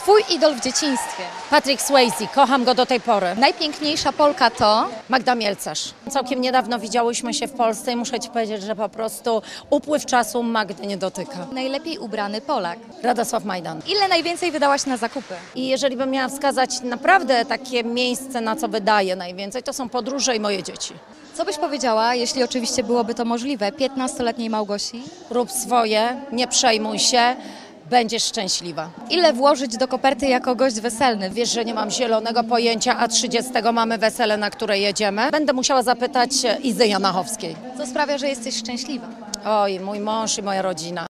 Twój idol w dzieciństwie? Patrick Swayze, kocham go do tej pory. Najpiękniejsza Polka to? Magda Mielcarz. Całkiem niedawno widziałyśmy się w Polsce i muszę Ci powiedzieć, że po prostu upływ czasu Magdy nie dotyka. Najlepiej ubrany Polak. Radosław Majdan. Ile najwięcej wydałaś na zakupy? I jeżeli bym miała wskazać naprawdę takie miejsce, na co wydaję najwięcej, to są podróże i moje dzieci. Co byś powiedziała, jeśli oczywiście byłoby to możliwe, 15-letniej Małgosi? Rób swoje, nie przejmuj się, będziesz szczęśliwa. Ile włożyć do koperty jako gość weselny? Wiesz, że nie mam zielonego pojęcia, a 30 mamy wesele, na które jedziemy. Będę musiała zapytać Izy Janachowskiej. Co sprawia, że jesteś szczęśliwa? Oj, mój mąż i moja rodzina.